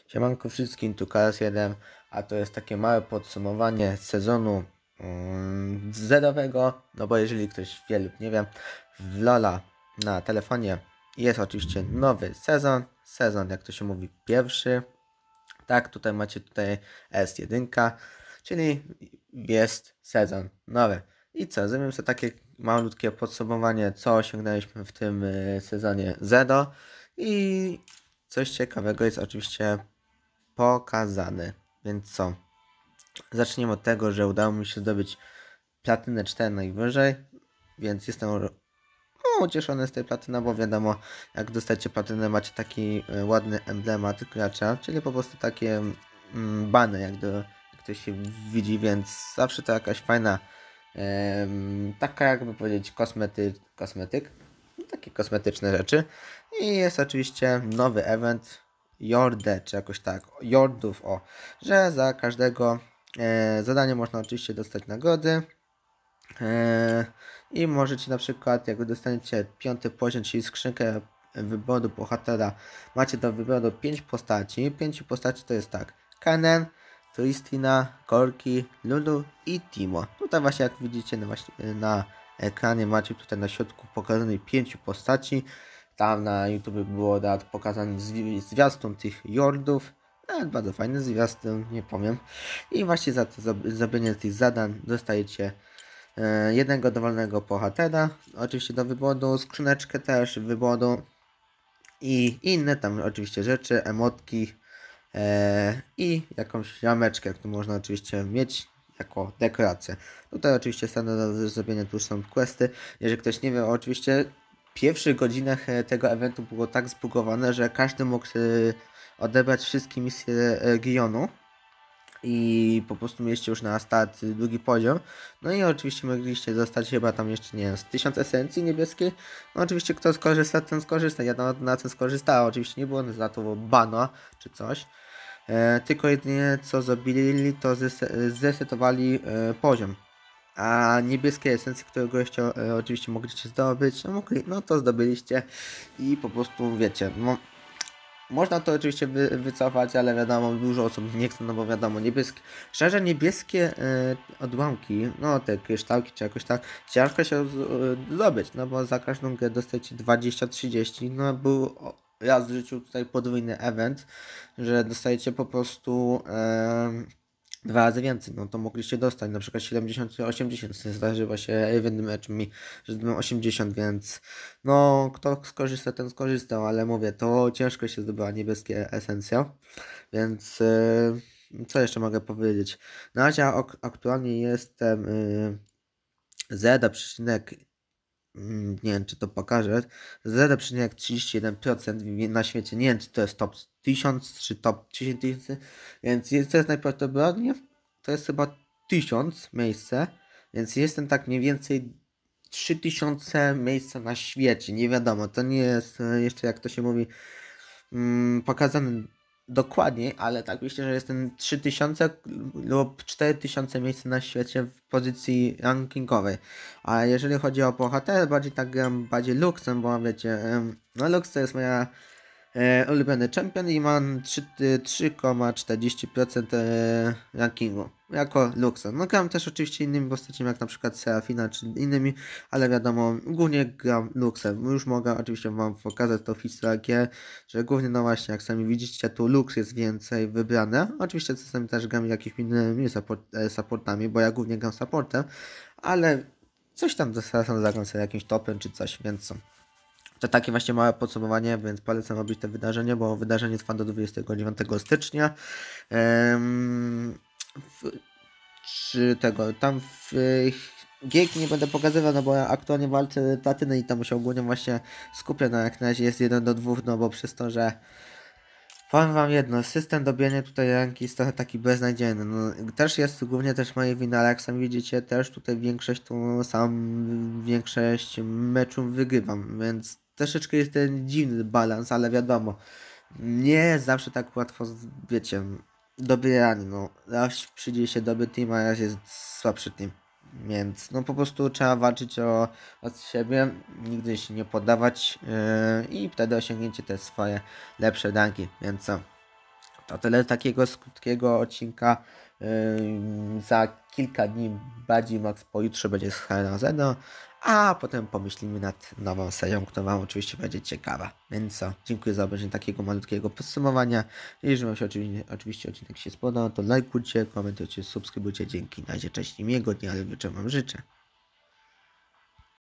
Siemanko wszystkim, tu KS1, a to jest takie małe podsumowanie sezonu zerowego, no bo jeżeli ktoś wie lub nie wie, w LoL'a na telefonie jest oczywiście nowy sezon jak to się mówi pierwszy, tak, tutaj macie S1, czyli jest sezon nowy. I co, zrobimy sobie takie malutkie podsumowanie, co osiągnęliśmy w tym sezonie Zero i coś ciekawego jest oczywiście pokazany. Więc co? Zaczniemy od tego, że udało mi się zdobyć platynę 4 najwyżej, więc jestem ucieszony z tej platyny, bo wiadomo, jak dostajecie platynę, macie taki ładny emblemat gracza, czyli po prostu takie bany, jak ktoś się widzi, więc zawsze to jakaś fajna, taka jakby powiedzieć kosmetyk, takie kosmetyczne rzeczy. I jest oczywiście nowy event Jorde, czy jakoś tak, Jordów, że za każdego zadanie można oczywiście dostać nagrody. I możecie na przykład, jak dostaniecie 5. poziom, czyli skrzynkę wyboru bohatera, macie do wyboru 5 postaci. 5 postaci to jest tak: Kennen, Tristina, Corki, Lulu i Timo. Tutaj właśnie jak widzicie na ekranie macie tutaj na środku pokazanych 5 postaci. Tam na YouTube było pokazany zwiastun tych Jordów. Bardzo fajny zwiastun, nie powiem. I właśnie za to zrobienie tych zadań dostajecie jednego dowolnego bohatera, oczywiście do wyboru, skrzyneczkę też wyboru i inne tam oczywiście rzeczy, emotki i jakąś rameczkę, którą można oczywiście mieć jako dekorację. Tutaj oczywiście standardowe do zrobienia, tu są questy. Jeżeli ktoś nie wie, oczywiście w pierwszych godzinach tego eventu było tak zbugowane, że każdy mógł odebrać wszystkie misje regionu i po prostu mieliście już na start drugi poziom. No i oczywiście mogliście dostać chyba tam jeszcze, nie wiem, z 1000 esencji niebieskiej. No oczywiście kto skorzysta, ten skorzysta. Ja na tym skorzystałem. Oczywiście nie było za to bana czy coś. Tylko jedynie co zrobili, to zresetowali poziom. A niebieskie esencje, którego jeszcze oczywiście mogliście zdobyć, no to zdobyliście i po prostu wiecie, no, można to oczywiście wycofać, ale wiadomo, dużo osób nie chce, no bo wiadomo, szczerze niebieskie odłamki, no te kryształki czy jakoś tak, ciężko się zdobyć, no bo za każdą grę dostajecie 20-30, no był raz w życiu tutaj podwójny event, że dostajecie po prostu 2 razy więcej, no to mogliście dostać na przykład 70 czy 80, zdarzyło się w jednym meczu mi, że zdobyłem 80, więc no kto skorzysta, ten skorzystał, ale mówię, to ciężko się zdobyła niebieskie esencja, więc co jeszcze mogę powiedzieć? Na razie aktualnie jestem 0, nie wiem czy to pokażę, 0,31% na świecie, nie wiem czy to jest top 1000 czy top 10 tysięcy, więc to jest najprawdopodobniej, to jest chyba 1000 miejsce, więc jestem tak mniej więcej 3000 miejsca na świecie, nie wiadomo, to nie jest jeszcze jak to się mówi pokazane dokładniej, ale tak myślę, że jestem 3000 lub 4000 miejsc na świecie w pozycji rankingowej. A jeżeli chodzi o bohatera, bardziej tak gram bardziej Luxem, bo wiecie, no Lux to jest moja ulubiony champion i mam 3,40% rankingu jako Luxem. No gram też oczywiście innymi postaciami jak na przykład Serafina czy innymi, ale wiadomo, głównie gram Luxem. Już mogę oczywiście wam pokazać to historię, że głównie no właśnie jak sami widzicie tu Lux jest więcej wybrane. Oczywiście czasami też gram jakimiś innymi supportami, bo ja głównie gram supportem, ale coś tam czasem zagram sobie jakimś topem czy coś, więc co. To takie właśnie małe podsumowanie, więc polecam robić to wydarzenie, bo wydarzenie trwa do 29 stycznia. Tam w gierki nie będę pokazywał, no bo ja aktualnie walczę platynę i tam się ogólnie właśnie skupię, no jak na razie jest 1-2, no bo przez to, że powiem wam jedno, system dobijania tutaj ranki jest trochę taki beznadziejny, no też jest głównie też moje wina, ale jak sami widzicie, też tutaj większość meczów wygrywam, więc troszeczkę jest ten dziwny balans, ale wiadomo, nie jest zawsze tak łatwo, wiecie, dobieranie, no raz przyjdzie się dobry team, a raz jest słabszy team. Więc no po prostu trzeba walczyć od siebie, nigdy się nie poddawać i wtedy osiągnięcie te swoje lepsze ranki, więc co? To tyle takiego krótkiego odcinka. Za kilka dni bardziej Max pojutrze będzie z Zeno, a potem pomyślimy nad nową serią, która Wam oczywiście będzie ciekawa. Więc co, dziękuję za obejrzenie takiego malutkiego podsumowania. Jeżeli Wam się oczywiście odcinek się spodobał, to lajkujcie, komentujcie, subskrybujcie. Dzięki, na razie, cześć i miłego dnia, ale wieczorem Wam życzę.